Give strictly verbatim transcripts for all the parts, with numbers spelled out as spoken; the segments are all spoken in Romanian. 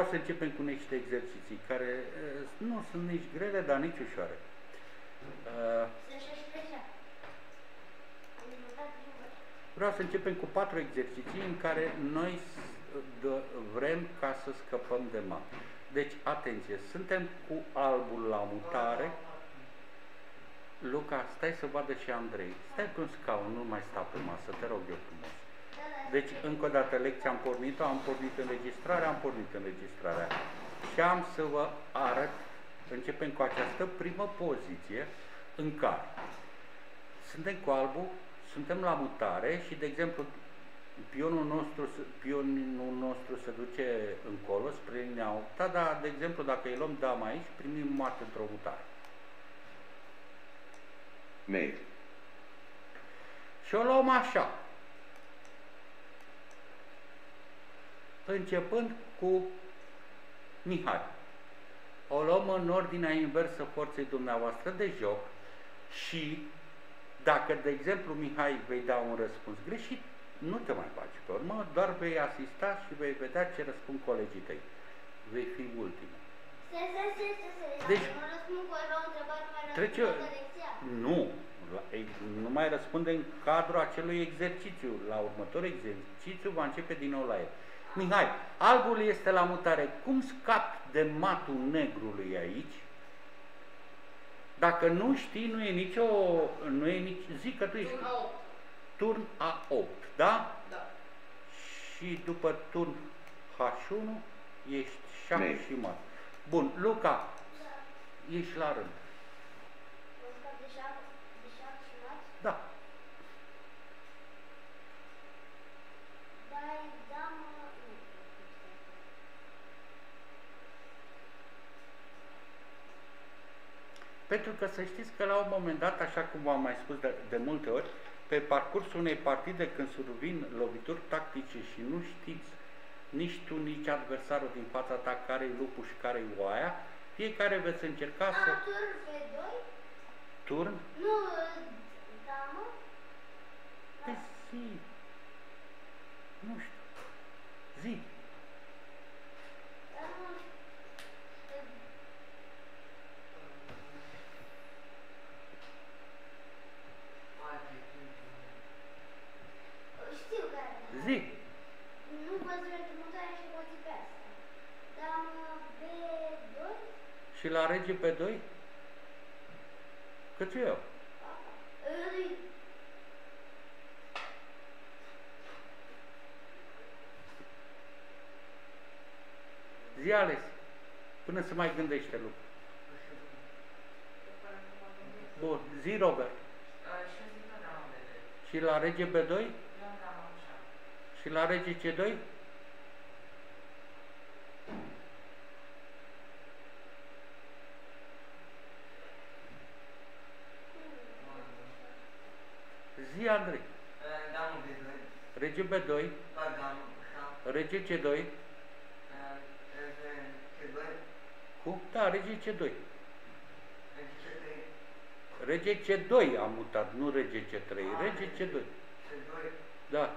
să începem cu niște exerciții care uh, nu sunt nici grele, dar nici ușoare. Uh, vreau să începem cu patru exerciții în care noi vrem ca să scăpăm de mat. Deci, atenție, suntem cu albul la mutare. Luca, stai să vadă și Andrei. Stai pe un scaun, nu mai sta pe masă, te rog eu frumos. Deci, încă o dată, lecția am pornit-o, am pornit înregistrarea, am pornit înregistrarea. Și am să vă arăt, începem cu această primă poziție în care suntem cu albul, suntem la mutare și, de exemplu, pionul nostru, pionul nostru se duce încolo, spre linia opta, dar, de exemplu, dacă îi luăm dama aici, primim mat într-o mutare. Mate. Și o luăm așa. Începând cu Mihai. O luăm în ordinea inversă forței dumneavoastră de joc și dacă, de exemplu, Mihai, vei da un răspuns greșit, nu te mai faci pe urmă, doar vei asista și vei vedea ce răspund colegii tăi. Vei fi ultimul. Deci, trece, nu, nu mai răspunde în cadrul acelui exercițiu. La următorul exercițiu va începe din nou la el. Mihai, albul este la mutare. Cum scapi de matul negrului aici? Dacă nu știi, nu e nicio... Nu e nici, zic că tu ești... Turn A opt, da? Da. Și după turn H unu ești șapte și mat. Bun, Luca, ești la rând. Da. Pentru că să știți că la un moment dat, așa cum v-am mai spus de, de multe ori, pe parcursul unei partide, când survin lovituri tactice și nu știți nici tu, nici adversarul din fața ta care-i lupul și care-i oaia, fiecare veți încerca A, să... turn V doi? Turn? Nu, damă? Pe zi. Nu știu. Zi. Știu care. Zi. Nu văzut retrumutarea și poți pe asta. Damă B doi? Și la rege pe doi? Cât eu? Zi, Ales, până se mai gândește lucrul. Bun, zi, Robert. Și la rege B doi? Și la rege C doi? Zi, Andrei. Rege B doi. Rege C doi. Cum? Da, rege C doi. Rege C doi am mutat, nu rege C trei. Rege C doi. Da.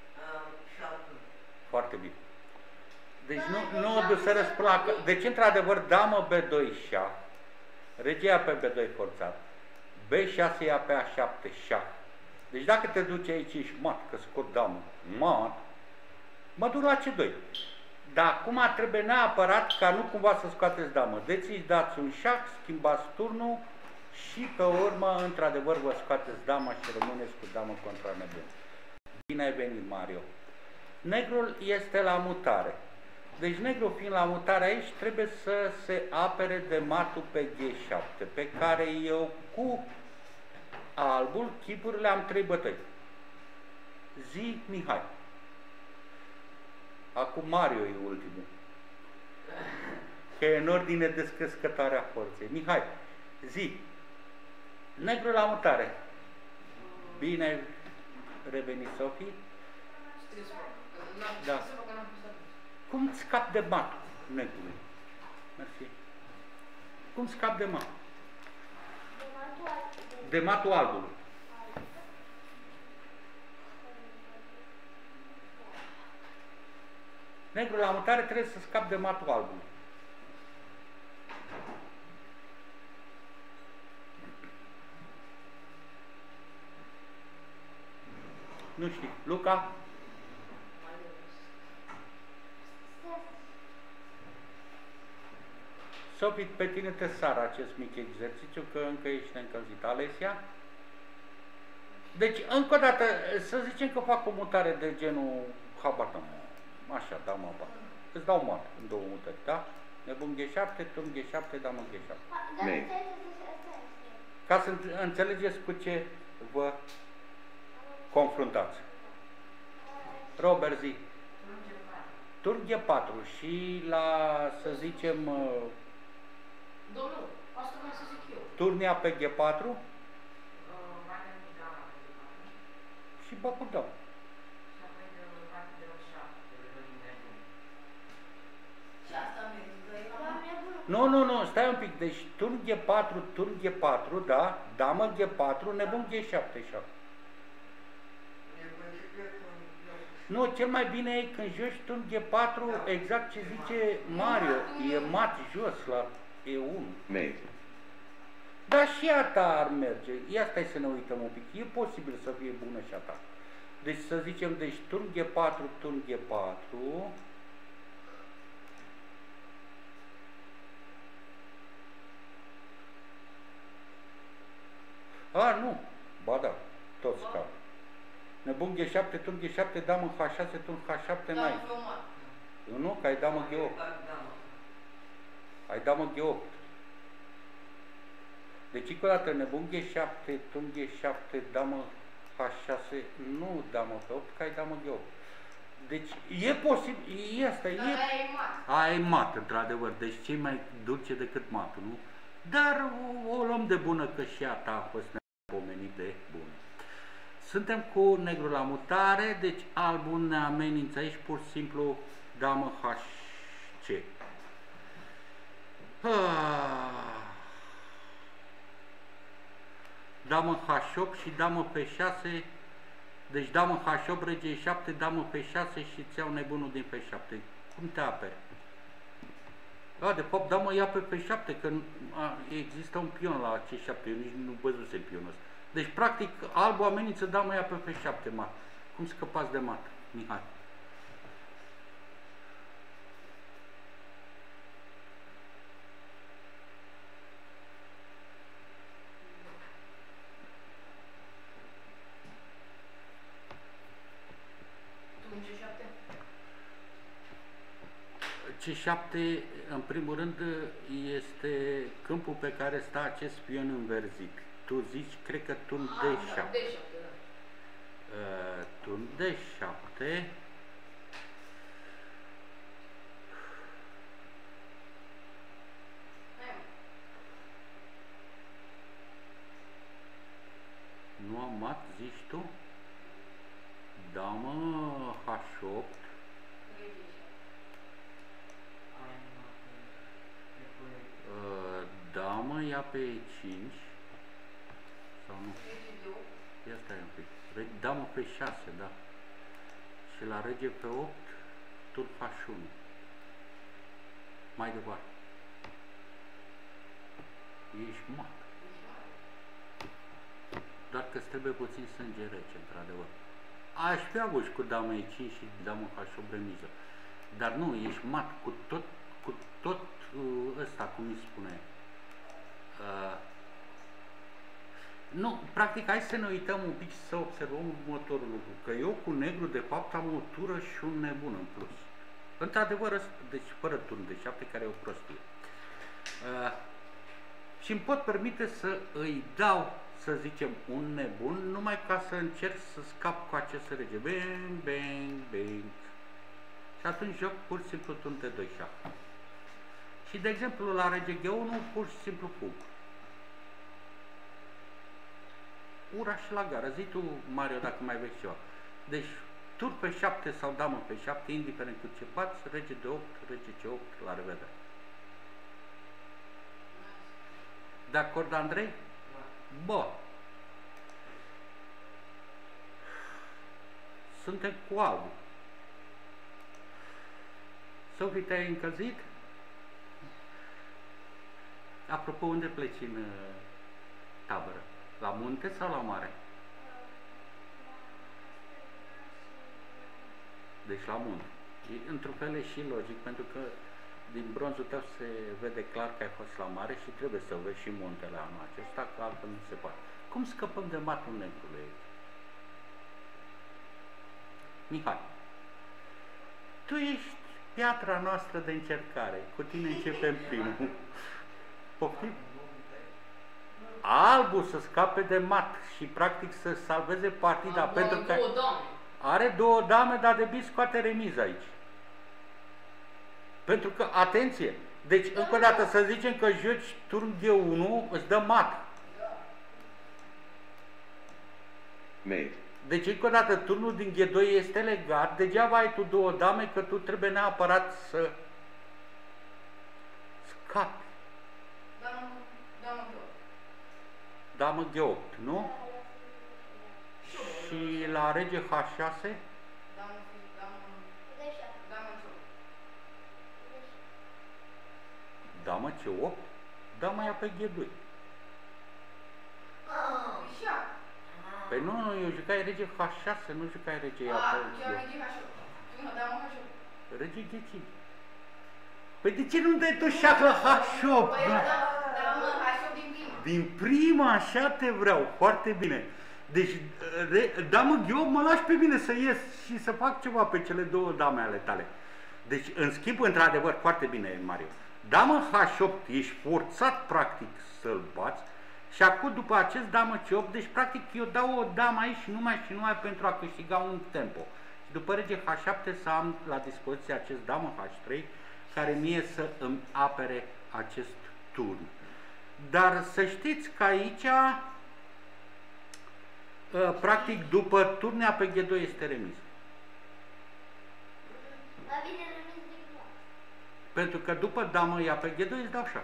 Foarte bine. Deci nu, nu o duc să răsplacă. Deci, într-adevăr, damă B doi șah. Rege ia pe B doi forțat. B șase ia pe A șapte șah. Deci dacă te duci aici, ești mat, că scot damă, mat, mă duc la C doi. Dar acum trebuie neapărat ca nu cumva să scoateți damă. Deci îți dați un șah, schimbați turnul și pe urmă, într-adevăr, vă scoateți dama și rămâneți cu damă contra nebun. Bine ai venit, Mario. Negrul este la mutare. Deci negrul fiind la mutare aici, trebuie să se apere de matul pe G șapte, pe care eu cu albul, chipurile, am trei bătăi. Zi, Mihai. Acum Mario e ultimul. Că e în ordine descrescătoarea forței. Mihai, zi. Negru la mutare. Bine ai revenit, Sofie? Da. Cum scap de mat negrului? Mersi. Cum scap de mat? De matul albului. Negru la mutare trebuie să scap de matul albului. Nu știu. Luca? Sofie, pe tine te sară acest mic exercițiu, că încă ești neîncălzit. Alesia? Deci, încă o dată, să zicem că fac o mutare de genul, habar n-am, așa, dau mă apa. Îți dau mat în două mutări, da? Nebun G șapte, turn G șapte, damă G șapte. Ca să înțelegeți cu ce vă confruntați. Robert, zi. Turn G patru și la, să zicem, Domnul, asta vreau să zic eu. turnia pe G patru și bă cu dăm. Nu, nu, nu, stai un pic. Deci turn G patru, turn G patru, da, damă G patru, nebun G șapte și acum. Nu, cel mai bine e când joci turn G patru, exact ce zice Mario, e mat jos la E unu. Merge. Dar și a ta ar merge. Ia stai să ne uităm un pic. E posibil să fie bună și a ta. Deci să zicem, deci turn G patru, turn G patru. A, nu. Ba da, tot scap. Nebun G șapte, turn G șapte, damă H șase, turn H șapte, n-ai. Nu, că ai damă G opt. Ai damă G opt. Deci, încă o dată, nebun G șapte, turn G șapte, damă H șase, nu damă pe opt, că ai damă G opt. Deci, e posibil, e asta, e... Ai mat, într-adevăr, deci ce mai dulce decât matul, nu? Dar o, o luăm de bună, că și a ta a fost nepomenit de bună. Suntem cu negru la mutare, deci albul ne amenință aici, pur și simplu, damă H C. Ah. Damă H opt și damă P șase, deci damă H opt, rege E șapte, damă P șase și îți iau nebunul din P șapte. Cum te aperi? A, de fapt, damă ia pe P șapte, că a, există un pion la C șapte, eu nici nu văzuse pionul ăsta. Deci, practic, albul amenință, damă ia pe P șapte, mat. Cum scăpați de mat, Mihai? C șapte, în primul rând, este câmpul pe care stă acest pion înverzit. Tu zici, cred că turn D șapte. Uh, turn D șapte. Nu am mat, zici tu? Damă H opt. Damă ia pe E cinci sau nu? Ia stai un pic. Damă pe șase, da. Și la rege pe opt, turn H unu. Mai departe. Ești mat. Doar că îți trebuie puțin sânge rece, într-adevăr. Aș fi avut și cu damă E cinci și damă H opt remiză. Dar nu, ești mat cu tot, cu tot ăsta, cum îi spune. Uh, nu, practic, hai să ne uităm un pic și să observăm următorul lucru. Că eu cu negru, de fapt, am o tură și un nebun în plus. Într-adevăr, deci fără turn de șapte, care e o prostie. Uh, și îmi pot permite să îi dau, să zicem, un nebun, numai ca să încerc să scap cu acest rege. Bang, bang, bang. Și atunci joc pur și simplu turn T doi șah. Și, de exemplu, la rege G unu, pur și simplu fug. Ura și la gară. Zi tu, Mario, dacă mai vezi ceva. Deci, tur pe șapte sau damă pe șapte, indiferent cu ce bați, rege de opt, rege C opt, la revedere. De acord, Andrei? Bă. Suntem cu albul. Sofie, te-ai încălzit? Apropo, unde pleci în uh, tabără? La munte sau la mare? Deci la munte. Într-un fel e și logic, pentru că din bronzul tău se vede clar că ai fost la mare și trebuie să vezi și muntele anul acesta, că altfel nu se poate. Cum scăpăm de matul negrului aici? Mihai, tu ești piatra noastră de încercare. Cu tine începem primul. Poftim? Albul să scape de mat și practic să salveze partida. Am pentru că două dame. are două dame, dar de bine scoate remiza aici. Pentru că, atenție, deci încă o dată să zicem că joci turn G unu, îți dă mat. Mate. Deci încă o dată turnul din G doi este legat, degeaba ai tu două dame, că tu trebuie neapărat să scapi. Damă, damă două. Damă G opt, nu? Și la rege H șase, Damă, damă, damă două. damă C opt, damă ia pe G doi. Așa. Păi nu, nu, eu jucai rege H șase, nu jucai rege ia A, pe chiar G rege H opt. Tu nu damă H opt. Rege G cinci. Păi de ce nu dai tu șah la H opt? Păi da, damă H opt din prima. Din prima, așa te vreau, foarte bine. Deci, re, damă G opt, mă lași pe mine să ies și să fac ceva pe cele două dame ale tale. Deci, în schimb, într-adevăr, foarte bine, Mario. Damă H opt, ești forțat, practic, să-l bați. Și acum, după acest damă C opt, deci, practic, eu dau o damă aici și numai și numai pentru a câștiga un tempo. Și după rege H șapte să am la dispoziție acest damă H trei, care mie să îmi apere acest turn. Dar să știți că aici, practic, după turnea pe G doi este remis. La bine remis din nou. Pentru că după damă ia pe G doi îți dau șah.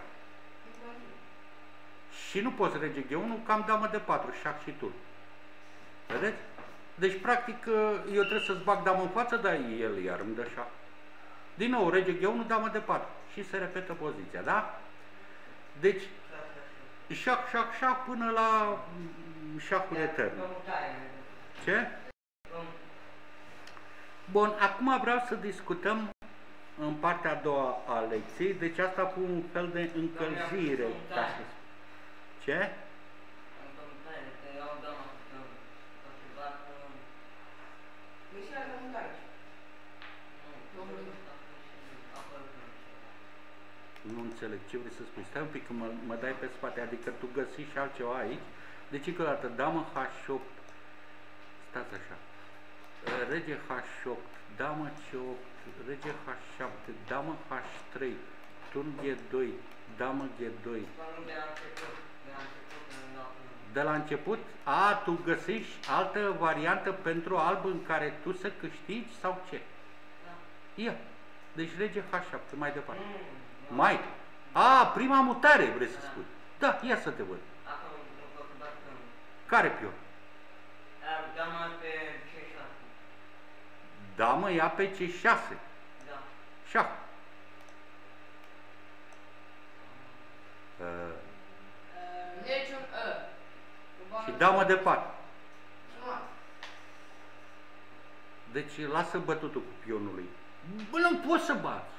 Și nu poți rege G unu, că am damă de patru, șah și turn. Vedeți? Deci, practic, eu trebuie să-ți bag damă în față, dar el iar îmi dă șah. Din nou, rege G unu, damă de patru. Și se repetă poziția, da? Deci, șah, șah, șah până la șahul etern. Ce? Bun, acum vreau să discutăm în partea a doua a lecției, deci asta cu un fel de încălzire. Ca să... Ce? Nu înțeleg ce vrei să spui. Stai un pic că mă, mă dai pe spate, adică tu găsiți și altceva aici. Deci încă o dată, damă H opt, stați așa, rege H opt, damă C opt, rege H șapte, damă H trei, turn G doi, damă G doi. De la început? A, tu găsești altă variantă pentru alb în care tu să câștigi sau ce? Ia. Deci rege H șapte, mai departe. Mai? A, prima mutare vrei să spui. Da, ia să te văd. Care pion? Dama pe C șase. Damă ia pe C șase. Da. Șah. Uh, Niciun E. și damă de patru. Frumos. Deci lasă bătutul cu pionului. Bă, nu poți să bați.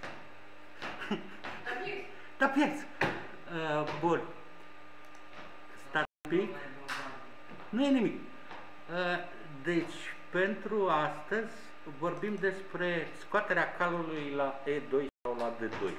Dar pierzi. Da, pierzi. Uh, bun. Stați un pic. Nu e nimic. Uh, deci, pentru astăzi vorbim despre scoaterea calului la E doi sau la D doi.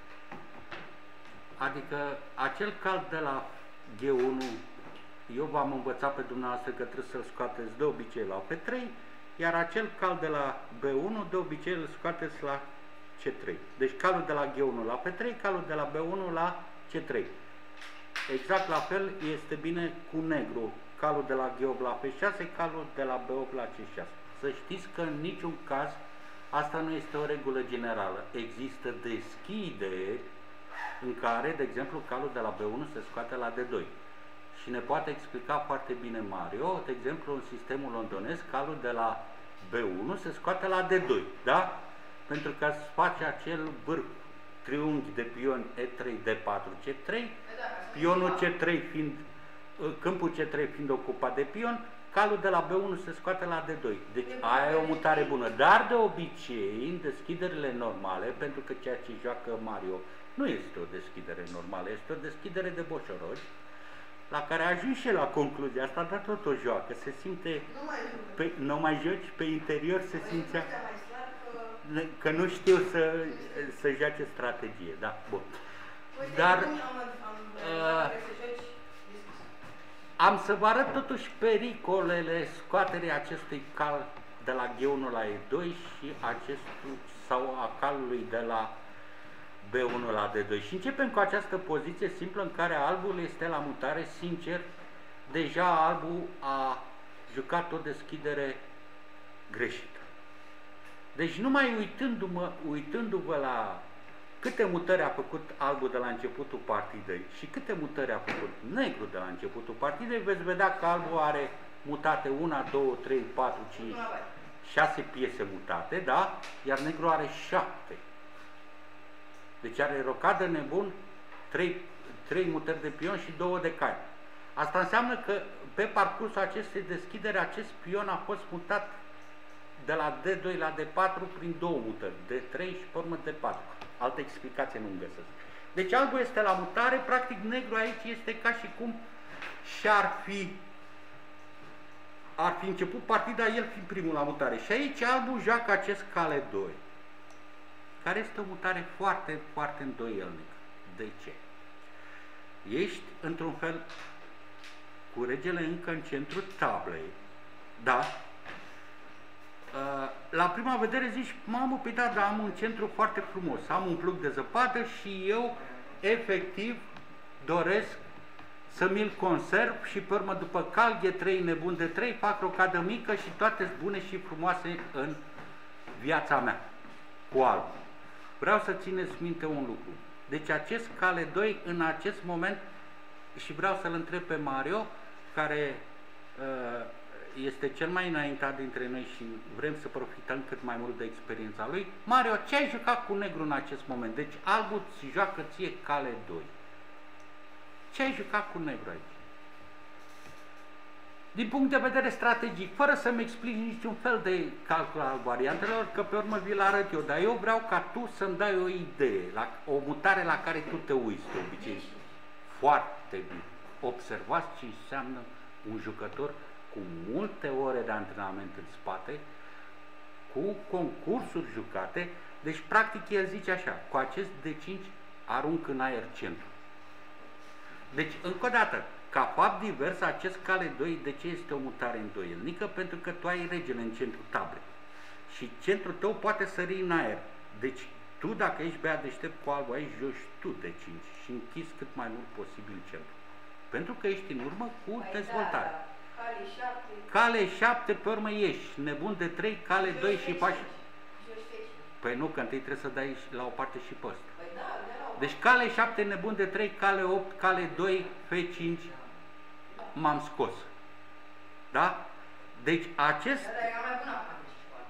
Adică acel cal de la G unu, eu v-am învățat pe dumneavoastră că trebuie să-l scoateți de obicei la P trei, iar acel cal de la B unu de obicei îl scoateți la C trei. Deci calul de la G unu la P trei, calul de la B unu la C trei. Exact la fel este bine cu negru. Calul de la G opt la P șase, calul de la B opt la C șase. Să știți că în niciun caz asta nu este o regulă generală. Există deschideri în care, de exemplu, calul de la B unu se scoate la D doi. Și ne poate explica foarte bine Mario, de exemplu, în sistemul londonez, calul de la B unu se scoate la D doi, da? pentru că îți face acel vârf triunghi de pion E trei, D patru, C trei, pionul C trei fiind, câmpul C trei fiind ocupat de pion, calul de la B unu se scoate la D doi. Deci aia e o mutare bună. Dar de obicei, în deschiderile normale, pentru că ceea ce joacă Mario nu este o deschidere normală, este o deschidere de boșoroși, la care a ajuns și la concluzia asta, dar tot o joacă. Se simte, Nu mai joc. pe, nu mai joci, pe interior se Păi, simțea ăștia mai slab că- că nu știu să, să joace strategie. Da, bun. Uite, Dar, cum am- am- uh, trebuie să joci discus. Am să vă arăt totuși pericolele scoaterii acestui cal de la G unu la E doi și acestui, sau a calului de la B unu la D doi. Și începem cu această poziție simplă în care albul este la mutare. Sincer, deja albul a jucat o deschidere greșită. Deci numai uitându-mă, uitându-vă la câte mutări a făcut albul de la începutul partidei și câte mutări a făcut negru de la începutul partidei, veți vedea că albul are mutate unu, doi, trei, patru, cinci, șase piese mutate, da? Iar negru are șapte. Deci are rocadă nebun, trei, trei mutări de pion și două de cai. Asta înseamnă că pe parcursul acestei deschideri, acest pion a fost mutat de la D doi la D patru prin două mutări, D trei și pe urmă D patru. Altă explicație nu-mi găsesc. Deci albul este la mutare, practic negru aici este ca și cum și-ar fi ar fi început partida el fiind primul la mutare. Și aici albul joacă acest cale doi, care este o mutare foarte, foarte îndoielnică. De ce? Ești, într-un fel, cu regele încă în centrul tablei, da? La prima vedere zici, mamă, pe da, dar am un centru foarte frumos, am un plug de zăpadă și eu, efectiv, doresc să mi-l conserv și pe urmă, după cal G trei, nebun de trei, fac rocadă mică și toate bune și frumoase în viața mea, cu alb. Vreau să țineți minte un lucru. Deci acest cale doi, în acest moment, și vreau să-l întreb pe Mario, care uh, este cel mai înaintat dintre noi și vrem să profităm cât mai mult de experiența lui. Mario, ce ai jucat cu negru în acest moment? Deci albul îți joacă ție cale doi. Ce ai jucat cu negru aici? Din punct de vedere strategic, fără să-mi explici niciun fel de calcul al variantelor, că pe urmă vi-l arăt eu, dar eu vreau ca tu să-mi dai o idee, la, o mutare la care tu te uiți de obicei. Foarte bine. Observați ce înseamnă un jucător cu multe ore de antrenament în spate, cu concursuri jucate. Deci practic el zice așa, cu acest D cinci arunc în aer centru. Deci încă o dată, ca fapt divers, acest cale doi, de ce este o mutare îndoielnică? Pentru că tu ai regele în centrul tablei și centrul tău poate sări în aer. Deci tu, dacă ești băiat deștept cu albul aici, joci tu D cinci și închizi cât mai mult posibil centrul. Pentru că ești în urmă cu Păi dezvoltare. da, cale șapte. Cale șapte, pe urmă ieși, nebun de trei, cale doi și faci... Joci feci. Păi nu, că întâi trebuie să dai la o parte și pe ăsta. Păi da, de la o Deci cale șapte, nebun de trei, cale opt, cale doi, F cinci, m-am scos. Da? Deci acest... Dar era mai bună acum de școală.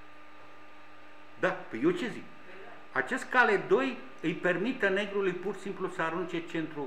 Da, păi eu ce zic? Acest cale doi îi permite negrului pur și simplu să arunce centrul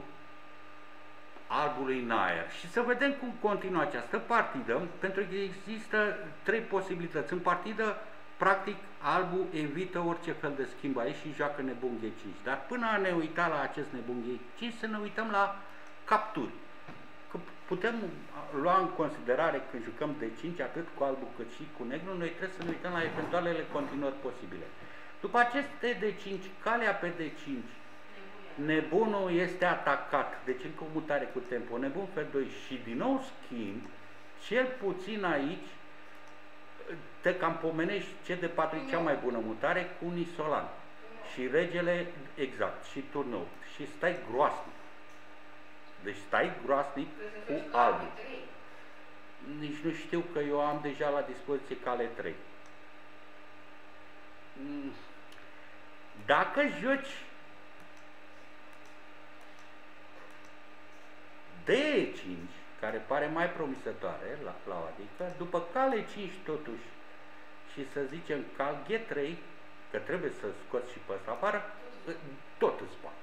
albului în aer. Și să vedem cum continuă această partidă, pentru că există trei posibilități. În partidă, practic, albul evită orice fel de schimb aici și joacă nebun G cinci. Dar până a ne uita la acest nebun G cinci, să ne uităm la capturi. Că putem lua în considerare când jucăm D cinci, atât cu albul cât și cu negru, noi trebuie să ne uităm la eventualele continuări posibile. După aceste D cinci, calea pe D cinci, nebunul este atacat, deci încă o mutare cu tempo, nebun F doi și din nou schimb, cel puțin aici te cam pomenești C D patru e cea mai bună mutare cu un isolant și regele, exact, și turnul și stai groasnic. Deci stai groasnic cu albul. Nici nu știu că eu am deja la dispoziție cale trei. Dacă joci D cinci, care pare mai promisătoare la, la adică, după cale cinci totuși și să zicem cal G trei, că trebuie să scoți și pe ăsta afară, tot îți bate.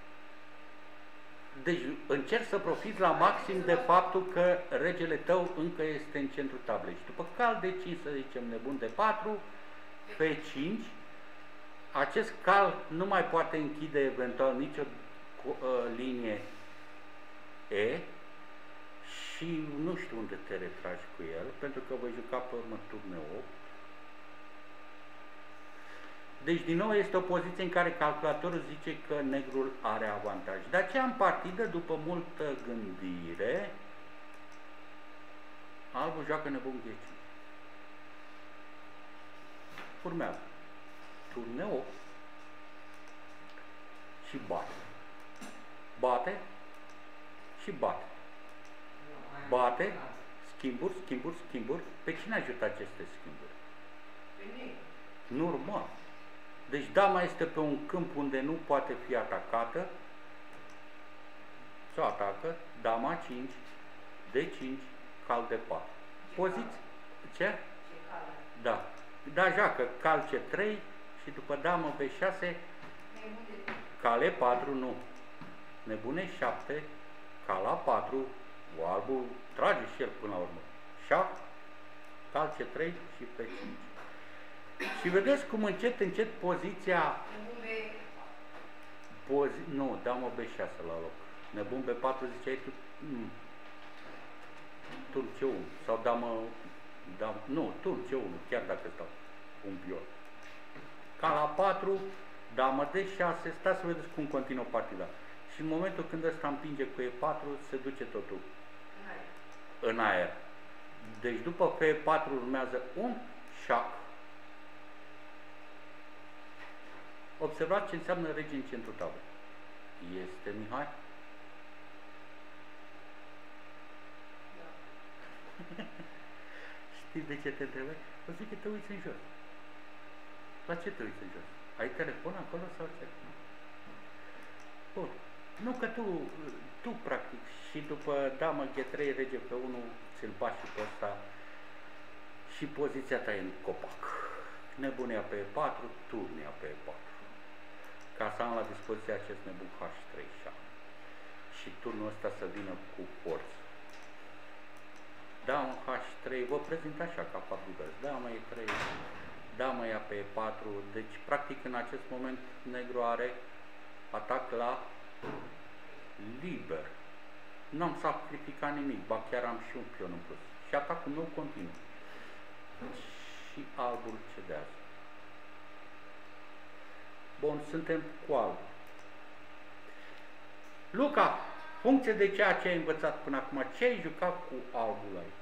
Deci încerci să profiți la maxim de faptul că regele tău încă este în centrul tablei. Și după cal de cinci, să zicem, nebun de patru, F cinci, acest cal nu mai poate închide eventual nicio uh, linie E și nu știu unde te retragi cu el, pentru că voi juca pe urmă turne opt. Deci, din nou, este o poziție în care calculatorul zice că negrul are avantaj. De aceea, în partidă, după multă gândire, albul joacă nebun G cinci. Urmează turne opt și bate. Bate și bate. Bate, schimburi, schimburi, schimburi. Pe cine ajută aceste schimburi? Normal. Deci dama este pe un câmp unde nu poate fi atacată. S-o atacă, dama cinci, D cinci, cal de patru. Poziție? Ce? Da. Da, joacă cal C trei și după damă B șase, cal E patru, nu. Nebune șapte, cal A patru, albul trage și el până la urmă. Șah, cal C trei și P cinci. Și vedeți cum încet, încet poziția... Pozi... Nu, damă B șase la loc. Nebun B patru ziceai tu... Mm. Turn C unu. Sau damă... Dam... Nu, turn C unu, chiar dacă stau un pion. Cal A patru, damă D șase, stați să vedeți cum continuă partida. Și în momentul când ăsta împinge cu E patru, se duce totul în aer. Deci după F patru urmează un șah. Observați ce înseamnă rege în centrul tablei. Este, Mihai? Da. Știi de ce te întrebai? O zic că te uiți în jos. La ce te uiți în jos? Ai telefon acolo sau ce? Bun. Nu că tu, tu practic și după damă G trei, rege P unu, ți-l bași și pe ăsta și poziția ta e în copac. Nebunia pe E patru, turnia pe E patru. Ca să am la dispoziție acest nebun H trei și turnul ăsta să vină cu forță. Damă H trei, vă prezint așa ca fabulăs. Damă E trei, damă ia pe E patru, deci practic în acest moment negru are atac la liber. Nu am sacrificat nimic, ba chiar am și un pion în plus. Și atacul meu continuă. Și albul cedează. Bun, suntem cu alb. Luca, funcție de ceea ce ai învățat până acum, ce ai jucat cu albul aici?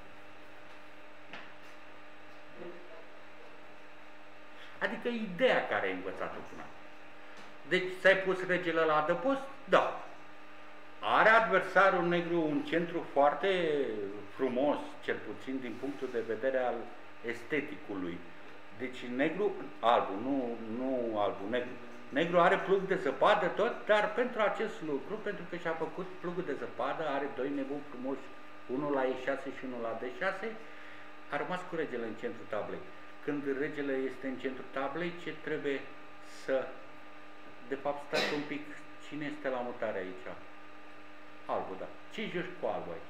Adică ideea care ai învățat-o până acum. Deci ți-ai pus regele la adăpost? Da. Are adversarul negru un centru foarte frumos, cel puțin din punctul de vedere al esteticului. Deci negru, albul, nu, nu albul, negru. Negru are plug de zăpadă tot, dar pentru acest lucru, pentru că și-a făcut plugul de zăpadă, are doi nebuni frumoși, unul la E șase și unul la D șase, a rămas cu regele în centrul tablei. Când regele este în centrul tablei, ce trebuie să... De fapt, stați un pic, cine este la mutare aici? Albul, da. Ce joci cu albul aici?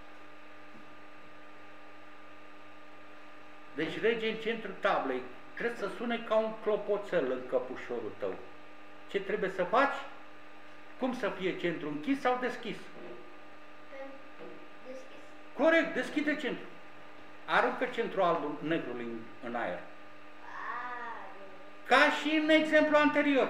Deci rege în centrul tablei. Trebuie să sune ca un clopoțel în căpușorul tău. Ce trebuie să faci? Cum să fie centru închis sau deschis? Deschis. Corect, deschide centru. Aruncă centrul albul negrului în, în aer. Ca și în exemplu anterior.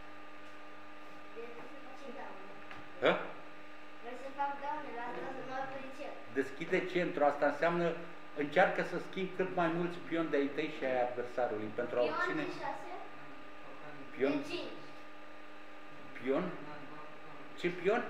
Ha? Vreau să fac daune, la asta să mă apreciez. Deschide centru, asta înseamnă încearcă să schimbi cât mai mulți pioni de ai tăi și ai adversarului pentru a obține... Pion de șase? Pion? De cinci. Pion? Ce pion?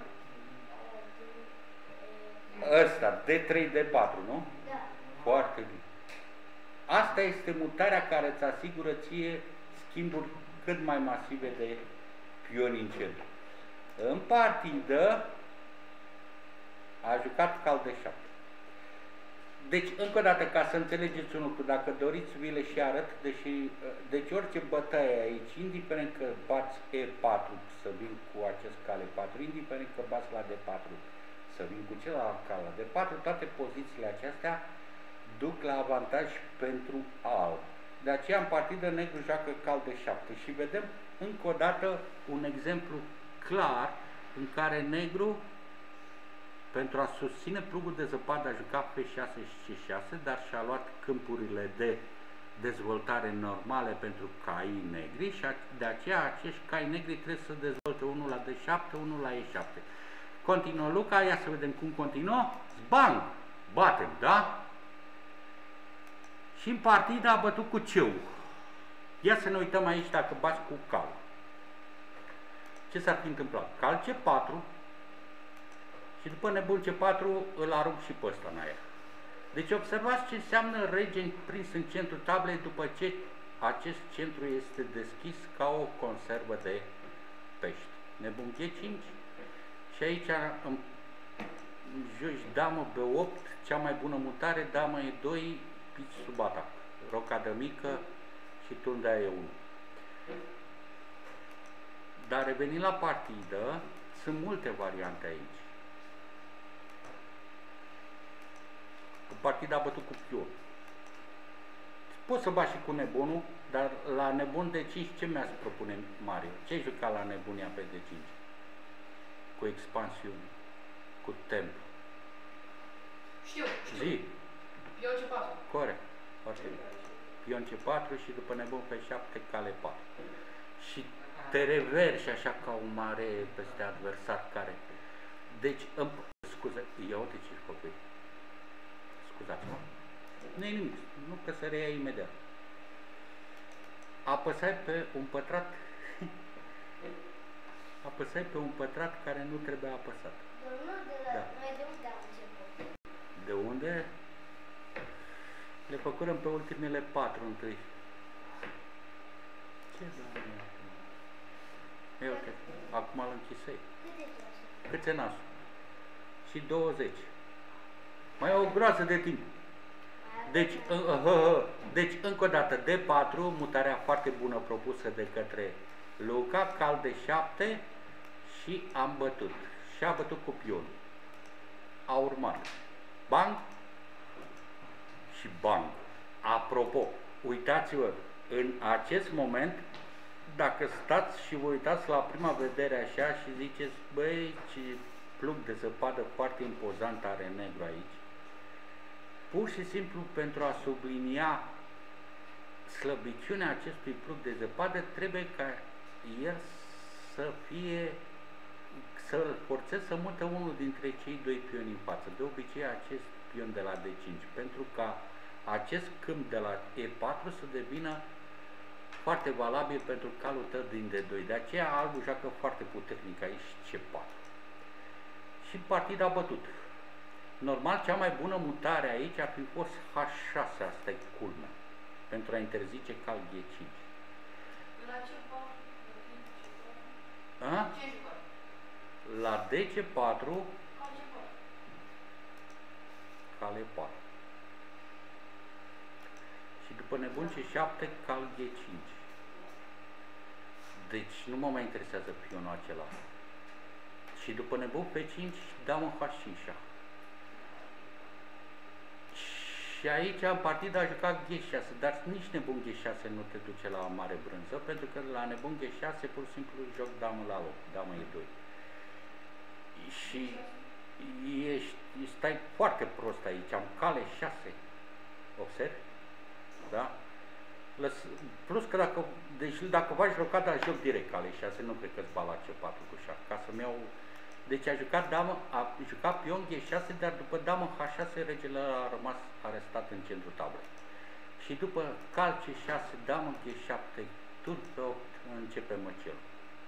Ăsta, D trei, D patru, nu? Da. Foarte bine. Asta este mutarea care îți asigură ție schimburi cât mai masive de pioni în centru. În partidă a jucat cal de șapte. Deci, încă o dată, ca să înțelegeți un lucru, dacă doriți, vi le și arăt, deși, deci orice bătaie aici, indiferent că bați E patru să vin cu acest cale patru, indiferent că bați la D patru să vin cu celălalt cale la D patru, toate pozițiile acestea duc la avantaj pentru alb. De aceea, în partidă, negru joacă cal de șapte și vedem încă o dată un exemplu clar în care negru, pentru a susține plugul de zăpadă, a jucat F șase și C șase, dar și-a luat câmpurile de dezvoltare normale pentru caii negri și de aceea acești cai negri trebuie să dezvolte unul la D șapte, unul la E șapte. Continuă Luca, ia să vedem cum continuă. Bang! Batem, da? Și în partidă a bătut cu C-ul. Ia să ne uităm aici dacă bați cu cal. Ce s-ar fi întâmplat? Cal C patru și după nebun C patru îl arunc și pe ăsta în aer. Deci observați ce înseamnă rege prins în centrul tablei după ce acest centru este deschis ca o conservă de pești. Nebun G cinci și aici îmi joci damă B opt, cea mai bună mutare, damă E doi, pici sub atac, rocadă mică și turn de A E unu. Dar revenind la partidă, sunt multe variante aici. Partida a bătut cu pion. Poți să bași și cu nebunul, dar la nebun de cinci ce mi-ați propune, Mario? Ce juca la nebunia pe D cinci? Cu expansiune, cu temp. Știu, știu. Zi. Pion C patru. Corect. Foarte bine. Pion C patru și după nebun F șapte, cale patru. Și te reverși așa ca un mare peste adversar care... Deci, îmi... scuze, ia uite ce făcui. Scuzați-mă. Nu e nimic, nu că se reia imediat. Apăsai pe un pătrat apăsai pe un pătrat care nu trebuia apăsat. De unde, de la, Da. noi de unde am început? De unde? Le făcurăm pe ultimele patru întâi. Ce doamne? Ia uite, acum îl închisei. Câte ceasuri? Câți nasul? Și douăzeci. Mai e o groază de timp. Deci, uh, uh, uh, deci, încă o dată, D patru, mutarea foarte bună propusă de către Luca, cal de șapte și am bătut. Și a bătut cu pion. A urmat bang și bang. Apropo, uitați-vă, în acest moment, dacă stați și vă uitați la prima vedere așa și ziceți, băi, ce plug de zăpadă foarte impozant are negru aici, pur și simplu pentru a sublinia slăbiciunea acestui plug de zăpadă, trebuie ca el să fie, să-l forțeze să mute unul dintre cei doi pioni în față, de obicei acest pion de la D cinci, pentru ca acest câmp de la E patru să devină foarte valabil pentru calul tău din D doi. De aceea albul joacă foarte puternic aici C patru. Și partida a bătut. Normal, cea mai bună mutare aici ar fi fost H șase, asta e culmea, pentru a interzice cal G cinci. La ce patru? A? Ce jucat? La D C patru, Ca ce patru? cal E patru. Și după nebun C șapte, cal G cinci. Deci nu mă mai interesează pionul acela. Și după nebun F cinci, damă H cinci. Și aici în partida a jucat G șase, dar nici nebun G șase nu te duce la mare brânză, pentru că la nebun G șase pur și simplu joc damă la loc, damă E doi. Și ești, stai foarte prost aici, am cale șase. Observi? Da? Lăs, plus că dacă, deci dacă faci rocada, joc direct cale șase, nu cred că-ți ba la C patru cu șah, ca să-mi iau... Deci a jucat damă, a jucat pion G șase, dar după damă H șase, regele a rămas arestat în centrul tablei. Și după cal C șase, damă G șapte, turn pe opt, începe măcelul.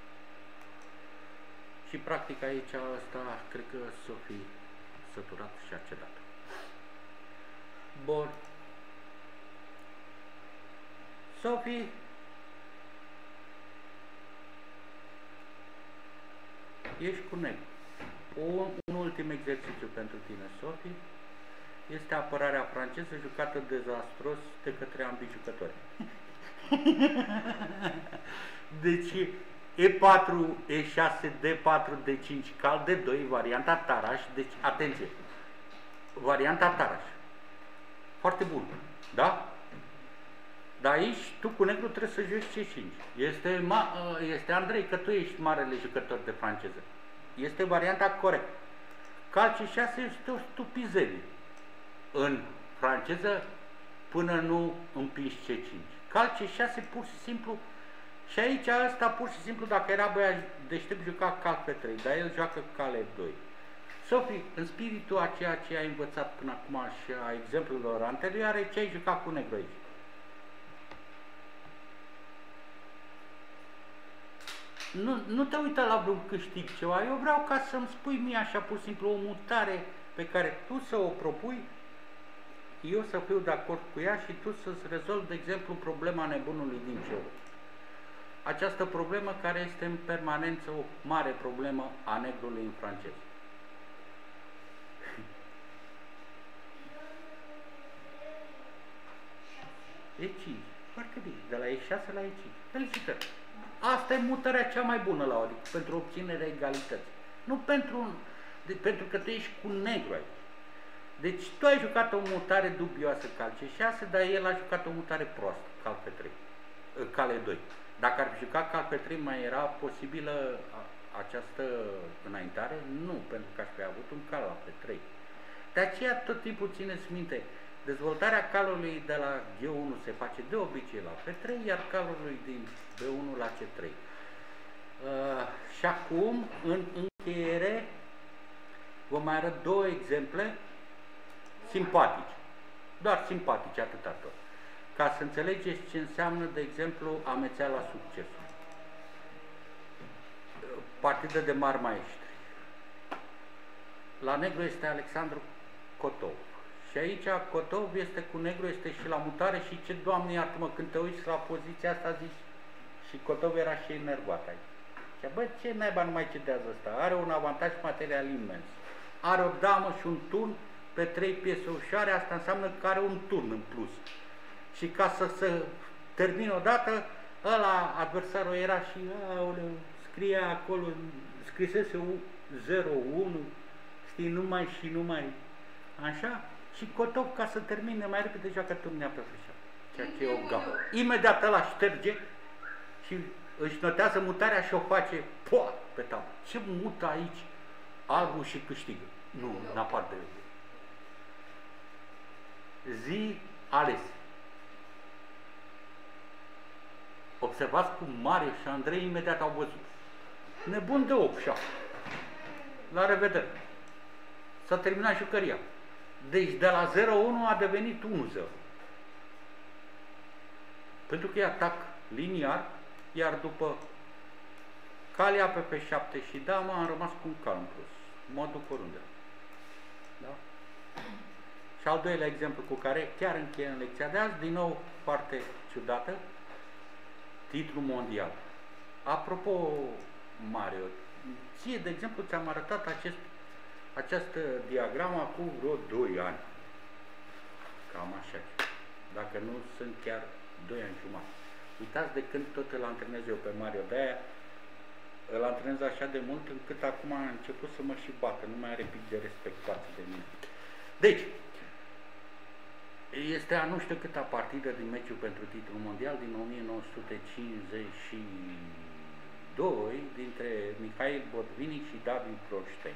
Și practic aici asta, cred că s-o fi săturat și a cedat. Bun. Sofie, ești cu negru. Un, un ultim exercițiu pentru tine, Sofie. este apărarea franceză jucată dezastros de către ambii jucători. Deci E patru, E șase, D patru, D cinci, cal D doi, varianta Taraș. Deci, atenție, varianta Taraș. Foarte bun, da? Dar aici, tu cu negru trebuie să joci C cinci. Este, ma, este Andrei, că tu ești marele jucător de franceză. Este varianta corectă. Cal C șase este o stupizenie în franceză până nu împingi C cinci. Cal C șase pur și simplu. Și aici ăsta pur și simplu, dacă era băiat deștept, juca cal pe trei, dar el joacă cal F doi. Sofie, în spiritul a ceea ce ai învățat până acum și a exemplelor anterioare, ce ai jucat cu negru aici? Nu, nu te uita la vreun câștig ceva, eu vreau ca să-mi spui mie așa pur și simplu o mutare pe care tu să o propui, eu să fiu de acord cu ea și tu să-ți rezolvi, de exemplu, problema nebunului din jur. Această problemă care este în permanență o mare problemă a negrului în francez. E cinci. Foarte bine. De la E șase la E cinci. Felicitări. Asta e mutarea cea mai bună la Oric, pentru obținerea egalității. Nu pentru, de, pentru că tu ești cu negru aici. Deci tu ai jucat o mutare dubioasă cal C șase, dar el a jucat o mutare proastă, cal P trei, cal E doi. Dacă ar fi jucat cal P trei, mai era posibilă această înaintare? Nu, pentru că aș fi avut un cal la P trei. De aceea tot timpul țineți minte, dezvoltarea calului de la G unu se face de obicei la P trei, iar calului din B unu la C trei. Uh, și acum, în încheiere, vă mai arăt două exemple simpatice. Doar simpatice, atâta tot. Ca să înțelegeți ce înseamnă, de exemplu, amețeala succesului. Partidă de mari maestri. La negru este Alexandru Cotov. Și aici Cotov este cu negru, este și la mutare și ce, Doamne iartă-mă, când te uiți la poziția asta, zici, și Cotov era și enervat aici. Și bă, ce naiba nu mai cedează ăsta? Are un avantaj material imens. Are o damă și un turn pe trei piese ușoare, asta înseamnă că are un turn în plus. Și ca să se termine odată, ăla, adversarul era și, aoleu, scria acolo, scrisese zero unu, știi, numai și numai, așa, și Cotov, ca să termine mai repede, joacă turnea pe fâșa, ceea ce e o gamă. Imediat ăla șterge și își notează mutarea și o face, poa, pe tablă. Ce mută aici albul și câștigă? Nu, în afară de zi ales. Observați cum Mario și Andrei imediat au văzut. Nebun de opt șapte. La revedere. S-a terminat jucăria. Deci de la zero unu a devenit unu zero. Pentru că e atac liniar, iar după calia pe P șapte și dama am rămas cu un cal în plus. Modul corunde. Da? Și al doilea exemplu cu care chiar încheie în lecția de azi, din nou foarte ciudată, titlu mondial. Apropo, Mario, ție, de exemplu, ți-am arătat acest, această diagramă acum vreo doi ani. Cam așa. Dacă nu sunt chiar doi ani jumătate. Uitați de când tot îl antrenez eu pe Mario, de-aia îl antrenez așa de mult încât acum a început să mă și bată, nu mai are pic de respect față de mine. Deci, este a nu știu câta partidă din meciul pentru titlul mondial din o mie nouă sute cincizeci și doi dintre Mihail Botvinnik și David Bronstein.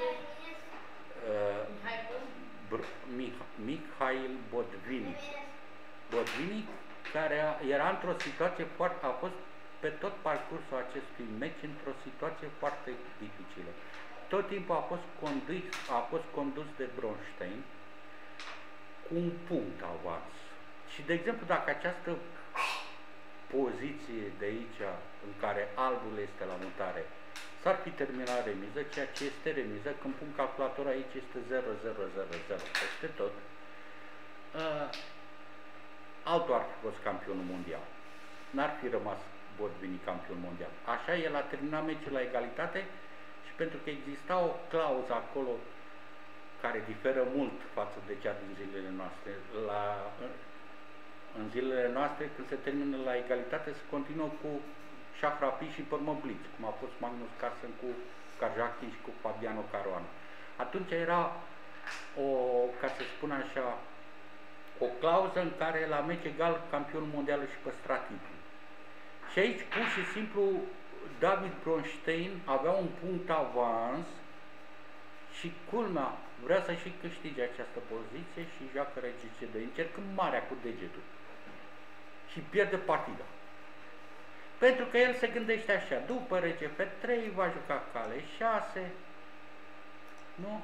Uh, Mihail Botvinnik. Botvinnik, care a, era într-o situație foarte, a fost pe tot parcursul acestui meci într-o situație foarte dificilă. Tot timpul a fost condus, a fost condus de Bronstein cu un punct avans. Și, de exemplu, dacă această poziție de aici, în care albul este la mutare, s-ar fi terminat remiză, ceea ce este remiză, când pun calculatorul aici este zero zero zero zero peste tot, uh, altul ar fi fost campionul mondial. N-ar fi rămas Botvinnik campion mondial. Așa, el a terminat meciul la egalitate și pentru că exista o clauză acolo care diferă mult față de cea din zilele noastre. La, în zilele noastre, când se termină la egalitate, se continuă cu șah rapid și pe urmă blitz, cum a fost Magnus Carlsen cu Karjakin și cu Fabiano Caruana. Atunci era o, ca să spun așa, o clauză în care la meci egal campionul mondial își păstra titlul. Și aici, pur și simplu, David Bronstein avea un punct avans și culmea, vrea să și câștige această poziție și joacă R G C doi, încercând marea cu degetul și pierde partida. Pentru că el se gândește așa, după R G F trei va juca cale șase, nu?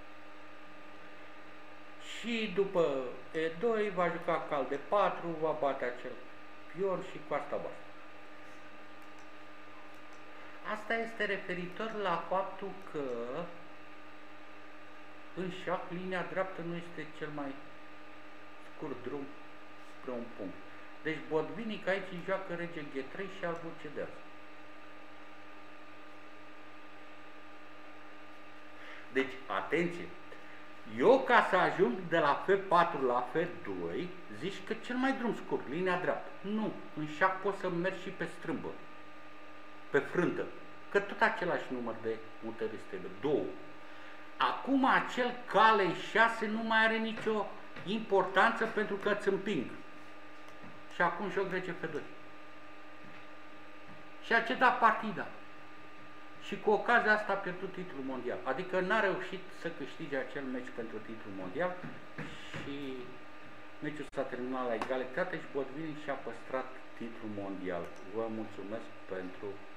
Și după E doi va juca cal de patru, va bate acel pion și cu asta basta. Asta este referitor la faptul că în șah linia dreaptă nu este cel mai scurt drum spre un punct. Deci Botvinnik aici joacă rege G trei și albul cedează. Deci, atenție! Eu, ca să ajung de la F patru la F doi, zici că cel mai drum scurt, linia dreaptă. Nu, în șah poți să mergi și pe strâmbă, pe frântă, că tot același număr de mutări trebuie, două. Acum acel cale șase nu mai are nicio importanță pentru că îți împing. Și acum joc rege F doi. Și a cedat partida. Și cu ocazia asta a pierdut titlul mondial. Adică n-a reușit să câștige acel meci pentru titlul mondial și meciul s-a terminat la egalitate și Botvinnik și-a păstrat titlul mondial. Vă mulțumesc pentru